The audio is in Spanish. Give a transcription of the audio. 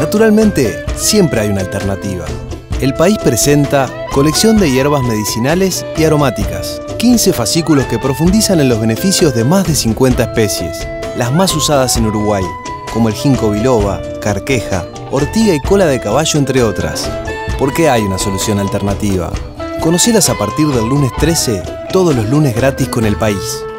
Naturalmente, siempre hay una alternativa. El País presenta Colección de hierbas medicinales y aromáticas. 15 fascículos que profundizan en los beneficios de más de 50 especies, las más usadas en Uruguay, como el ginkgo biloba, carqueja, ortiga y cola de caballo, entre otras. Porque hay una solución alternativa. Conocelas a partir del lunes 13, todos los lunes gratis con El País.